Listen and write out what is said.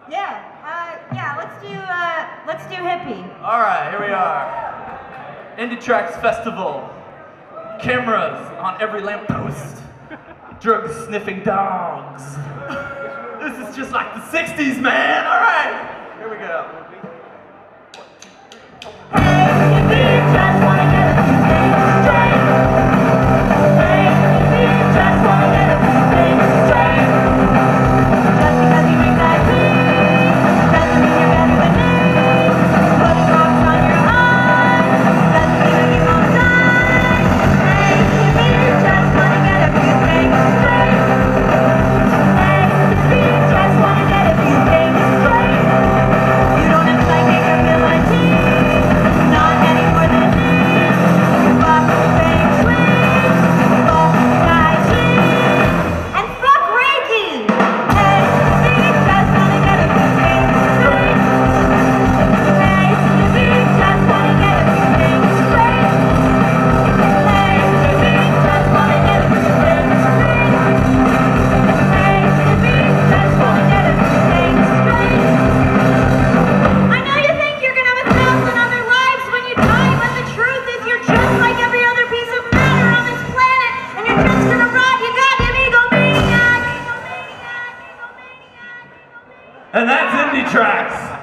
Let's do Hippie. All right, here we are. Indietracks Festival. Cameras on every lamppost. Drug-sniffing dogs. This is just like the 60s, man. All right, here we go. And that's Indietracks.